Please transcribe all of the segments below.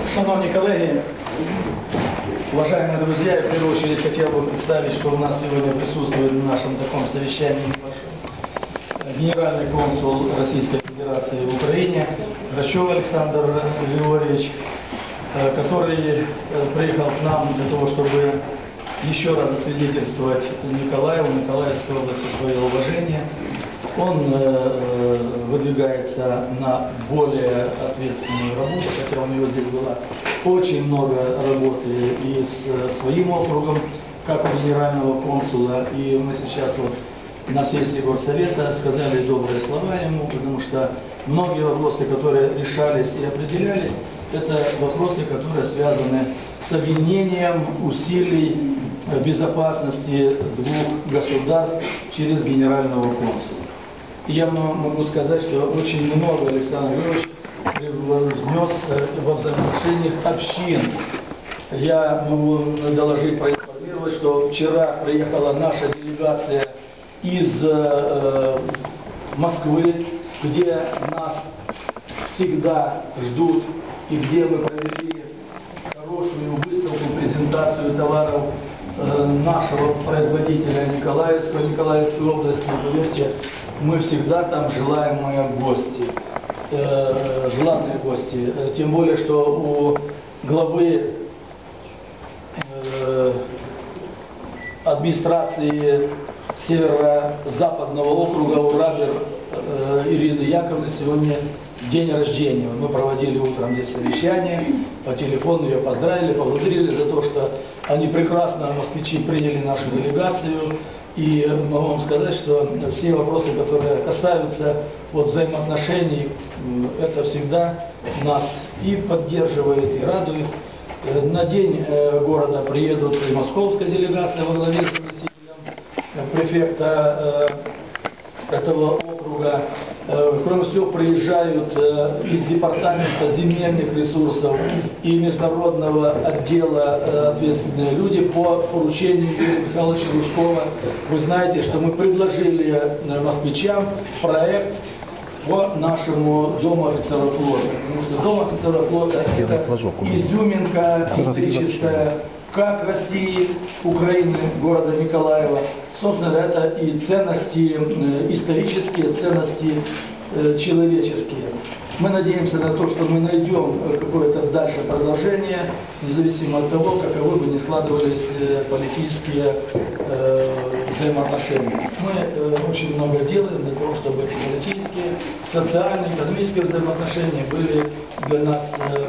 Шановні колеги, уважаемые друзья, в первую очередь хотел бы представить, что у нас сегодня присутствует в нашем таком совещании генеральный консул Российской Федерации в Украине Грачев Александр Григорьевич, который приехал к нам для того, чтобы еще раз засвидетельствовать Николаевской области свое уважение. Он выдвигается на более ответственную работу, хотя у него здесь было очень много работы и с своим округом, как у генерального консула, и мы сейчас вот на сессии горсовета сказали добрые слова ему, потому что многие вопросы, которые решались и определялись, это вопросы, которые связаны с объединением усилий безопасности двух государств через генерального консула. Я могу сказать, что очень много Александр Григорьевич внес во взаимоотношениях общин. Я могу доложить, проинформировать, что вчера приехала наша делегация из Москвы, где нас всегда ждут и где мы провели хорошую выставку, презентацию товаров нашего производителя Николаевской области. Поверьте, мы всегда там желаемые гости, желанные гости. Тем более, что у главы администрации Северо-Западного округа Урабер Ирины Яковлевны сегодня день рождения. Мы проводили утром здесь совещание, по телефону ее поздравили, поблагодарили за то, что они прекрасно, москвичи, приняли нашу делегацию. И могу вам сказать, что все вопросы, которые касаются взаимоотношений, это всегда нас и поддерживает, и радует. На день города приедут и московская делегация во главе с заместителем префекта этого округа. Кроме всего, приезжают из департамента земельных ресурсов и международного отдела ответственные люди по поручению Юрия Михайловича Лужкова. Вы знаете, что мы предложили москвичам проект по нашему Дому офицеров флота. Потому что Дом офицеров флота – это изюминка историческая как России, Украины, города Николаева. Собственно, это и ценности исторические, ценности человеческие. Мы надеемся на то, что мы найдем какое-то дальше продолжение, независимо от того, каковы бы ни складывались политические взаимоотношения. Мы очень много делаем для того, чтобы политические, социальные, экономические взаимоотношения были для нас,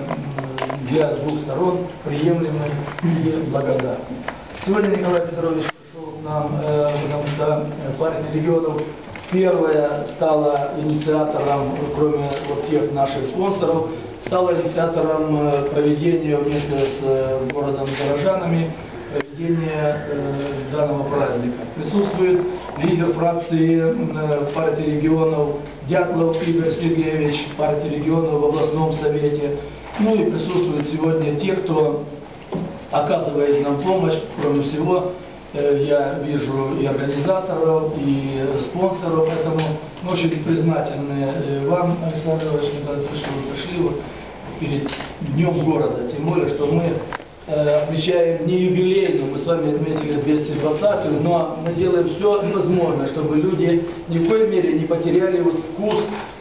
для двух сторон, приемлемы и благодатны. Сегодня Николай Петрович нам, потому что партия регионов первая стала инициатором, кроме тех наших спонсоров, стала инициатором проведения вместе с городом горожанами проведения данного праздника. Присутствует лидер фракции партии регионов Дятлов Игорь Сергеевич, партии регионов в областном совете. Ну и присутствуют сегодня те, кто оказывает нам помощь, кроме всего. Я вижу и организаторов, и спонсоров, поэтому мы очень признательны вам, Александр Иванович, что вы пришли перед Днем города. Тем более, что мы отмечаем не юбилейную, мы с вами отметили 220-ю, но мы делаем все возможное, чтобы люди ни в коей мере не потеряли вкус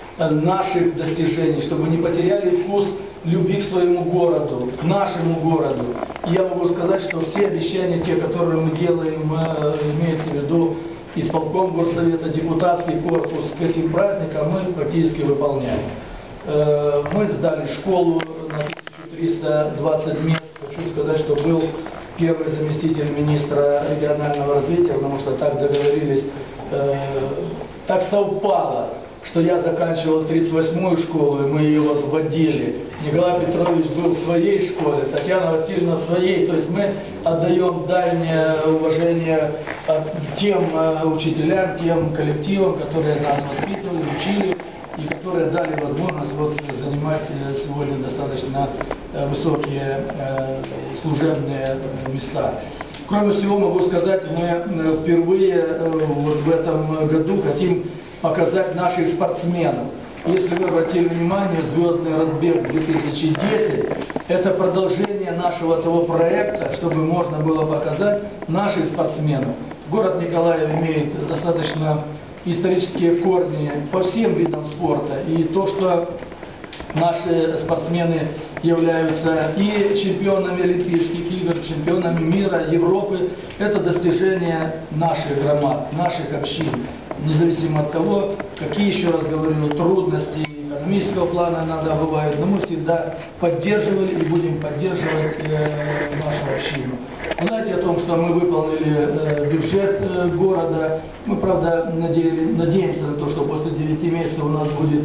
наших достижений, чтобы не потеряли вкус любви к своему городу, к нашему городу. И я могу сказать, что все обещания, те, которые мы делаем, имеется в виду исполком горсовета, депутатский корпус к этим праздникам, мы практически выполняем. Мы сдали школу на 1320 мест. Хочу сказать, что был первый заместитель министра регионального развития, потому что так договорились, так совпало, что я заканчивал 38-ю школу, и мы ее вводили. Николай Петрович был в своей школе, Татьяна Васильевна в своей. То есть мы отдаем дальнее уважение тем учителям, тем коллективам, которые нас воспитывали, учили и которые дали возможность занимать сегодня достаточно высокие служебные места. Кроме всего, могу сказать, мы впервые в этом году хотим показать наших спортсменов. Если вы обратили внимание, звездный разбег 2010, Это продолжение нашего того проекта, чтобы можно было показать наших спортсменов. Город Николаев имеет достаточно исторические корни по всем видам спорта. И то, что наши спортсмены являются и чемпионами Олимпийских игр, чемпионами мира, Европы, это достижение наших громад, наших общин. Независимо от того, какие, еще раз говорю, трудности экономического плана иногда бывают, но мы всегда поддерживали и будем поддерживать нашу общину. Вы знаете о том, что мы выполнили бюджет города. Мы, правда, надеемся на то, что после 9 месяцев у нас будет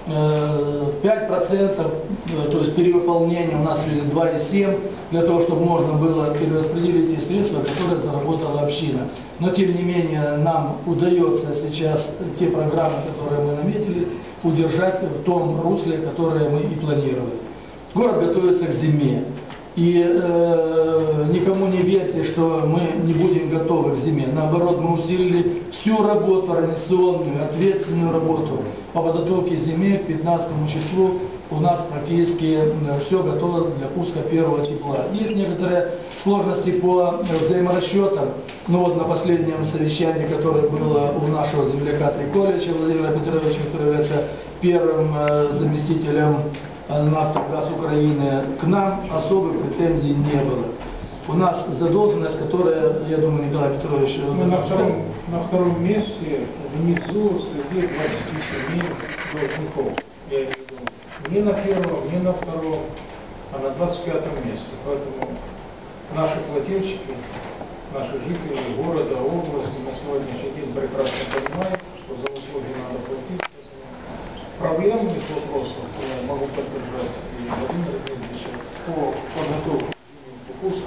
5%, то есть перевыполнение у нас 2,7%, для того, чтобы можно было перераспределить те средства, которые заработала община. Но, тем не менее, нам удается сейчас те программы, которые мы наметили, удержать в том русле, которое мы и планировали. Город готовится к зиме. И никому не верьте, что мы не будем готовы к зиме. Наоборот, мы усилили всю работу, организационную, ответственную работу по подготовке к зиме к 15 числу. У нас практически все готово для пуска первого тепла. Есть некоторые сложности по взаиморасчетам. Но вот на последнем совещании, которое было у нашего земляка Триколича Владимира Петровича, который является первым заместителем «Нафтогаз Украины», к нам особых претензий не было. У нас задолженность, которая, я думаю, Николай Петрович... Мы на втором месте внизу среди 27 должников. Я имею в виду не на первом, не на втором, а на 25-м месте. Поэтому наши плательщики, наши жители города, области на сегодняшний день прекрасно понимают, что за услуги надо платить. Проблемных вопросов я могу поддержать и Владимира Дмитриевича по подготовке по курсу,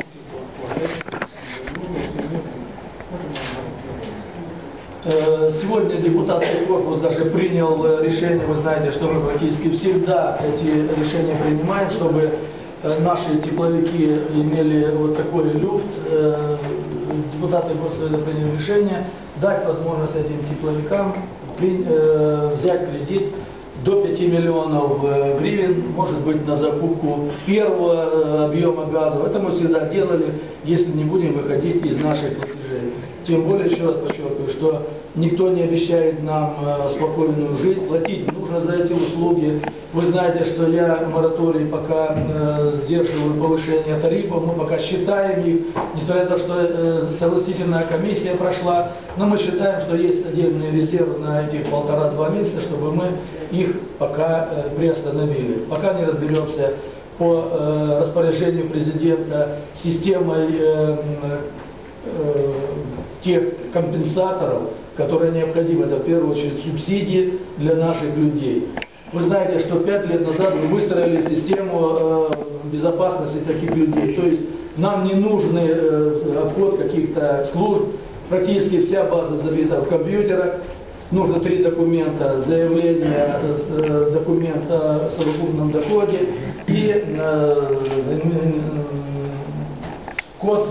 Сегодня депутатский корпус даже принял решение, вы знаете, что мы практически всегда эти решения принимаем, чтобы наши тепловики имели вот такой люфт. Депутаты Горсовета приняли решение дать возможность этим тепловикам взять кредит до 5 миллионов гривен, может быть, на закупку первого объема газа. Это мы всегда делали, если не будем выходить из наших платежей. Тем более, еще раз подчеркиваю, что никто не обещает нам спокойную жизнь, платить нужно за эти услуги. Вы знаете, что я мораторий пока сдерживаю повышение тарифов, мы пока считаем их, несмотря на то, что согласительная комиссия прошла, но мы считаем, что есть отдельный резерв на этих 1,5-2 месяца, чтобы мы их пока приостановили. Пока не разберемся по распоряжению президента системой тех компенсаторов, которые необходимы, это в первую очередь субсидии для наших людей. Вы знаете, что 5 лет назад мы выстроили систему безопасности таких людей. То есть нам не нужны обход каких-то служб, практически вся база забита в компьютерах. Нужно 3 документа: заявление, документ о совокупном доходе и код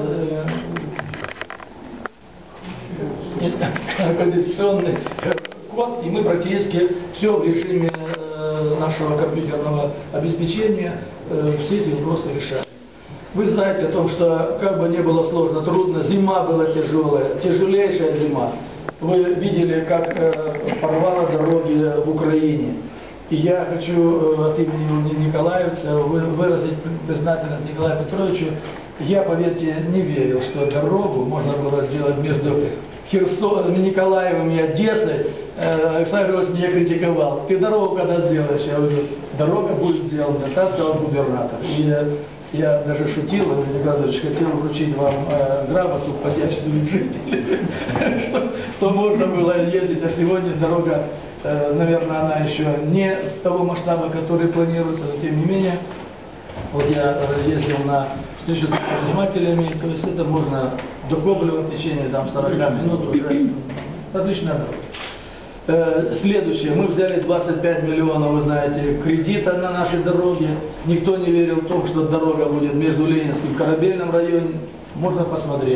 кодификационный код, и мы практически все в режиме нашего компьютерного обеспечения все эти вопросы решаем. Вы знаете о том, что как бы ни было сложно, трудно, зима была тяжелая, тяжелейшая зима. Вы видели, как порвало дороги в Украине. И я хочу от имени николаевца выразить признательность Николаю Петровичу. Я, поверьте, не верил, что дорогу можно было сделать между Николаевым и Одессой. Александр Иванович меня критиковал. Ты дорогу когда сделаешь? Я говорю, дорога будет сделана, так сказал губернатор. И я даже шутил, Николай Иванович, хотел вручить вам грамоту «Подячную жителей», что можно было ездить, а сегодня дорога, наверное, она еще не того масштаба, который планируется, но тем не менее, вот я ездил на встречу с предпринимателями, то есть это можно до Коблева в течение 40 минут уже. Отличная дорога. Следующее. Мы взяли 25 миллионов, вы знаете, кредита на нашей дороге. Никто не верил в том, что дорога будет между Ленинским и Корабельным районе. Можно посмотреть.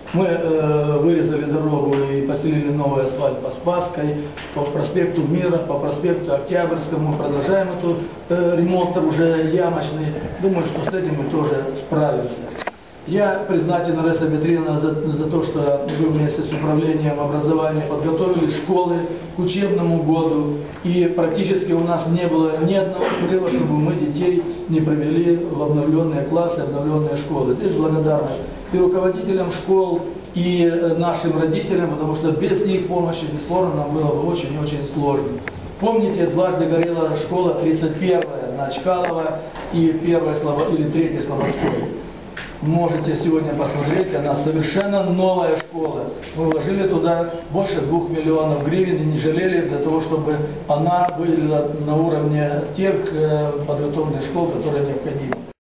Мы вырезали дорогу и постелили новый асфальт по Спасской, по проспекту Мира, по проспекту Октябрьскому. Мы продолжаем этот ремонт уже ямочный. Думаю, что с этим мы тоже справимся. Я признателен, Раиса Петровна, за то, что вы вместе с управлением образования подготовили школы к учебному году. И практически у нас не было ни одного срыва, чтобы мы детей не провели в обновленные классы, обновленные школы. Здесь благодарность и руководителям школ, и нашим родителям, потому что без их помощи, бесспорно, нам было бы очень-очень сложно. Помните, дважды горела школа 31-я на Чкалова и 1-я или 3-я Слободской. Можете сегодня посмотреть, она совершенно новая школа. Мы вложили туда больше 2 миллионов гривен и не жалели для того, чтобы она была на уровне тех подготовленных школ, которые необходимы.